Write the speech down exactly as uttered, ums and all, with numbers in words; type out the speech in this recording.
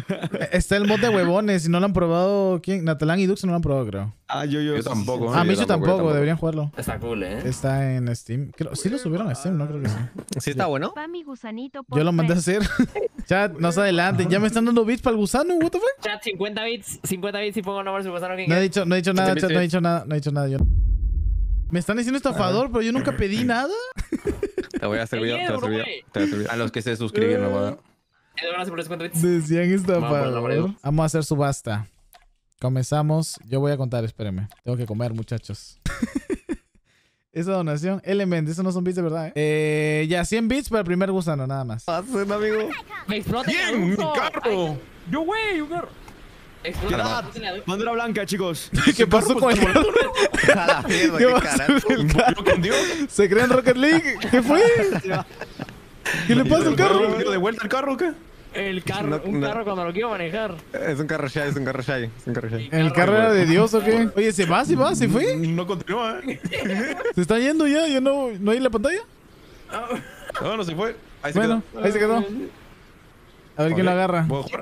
Está el mod de huevones. Si no lo han probado, ¿quién? Natalán y Dux no lo han probado, creo. Ah, yo, yo, Yo tampoco. Ah, yo Micho tampoco, tampoco. deberían jugarlo. Está cool, ¿eh? Está en Steam. Creo, sí lo subieron a Steam, ¿no? Creo que sí. ¿Sí está bueno? Pa mi gusanito Yo lo mandé a postre. hacer. Chat, no se adelante. Ya me están dando bits para el gusano, what the fuck. Chat, cincuenta bits, cincuenta bits y pongo nombre su gusano que No he dicho, no he dicho nada, Sí, chat, sí. no he dicho nada, no he dicho nada. Yo... Me están diciendo estafador, pero yo nunca pedí nada. Te voy a hacer video, te voy a hacer video. Te voy a hacer video. A los que se suscribieron, no va a dar. Gracias por los cincuenta bits. Decían estafador. Vamos, Vamos a hacer subasta. Comenzamos. Yo voy a contar, espérenme. Tengo que comer, muchachos. Esa donación, Element, esos no son bits de verdad, ¿eh? Eh, ya, cien bits para el primer gusano, nada más. Pasen, amigo. ¡Me explota el ¡Bien! ¡Mi adulto! carro! Ay, ¡Yo, güey! ¡Un carro! Explota Caramba. el adulto. Bandera blanca, chicos. ¿Qué pasó con el carro? A la mierda, ¿Qué qué pasó carajo. con el carro? ¿Se cree en Rocket League? ¿Qué fue? ¿Qué le pasa al carro? ¿De vuelta el carro o qué? El carro, No, un no. carro cuando lo quiero manejar. Es un carro shy, es un carro shy. Es un carro shy. ¿El carro era de Dios o qué? Oye, ¿se va? ¿Se va? ¿Se fue? No continúa, ¿eh? ¿Se está yendo ya? ¿Ya no, no hay en la pantalla? No, no se fue. Ahí se Bueno, quedó. ahí se quedó. A ver quién lo agarra. ¿Puedo jugar?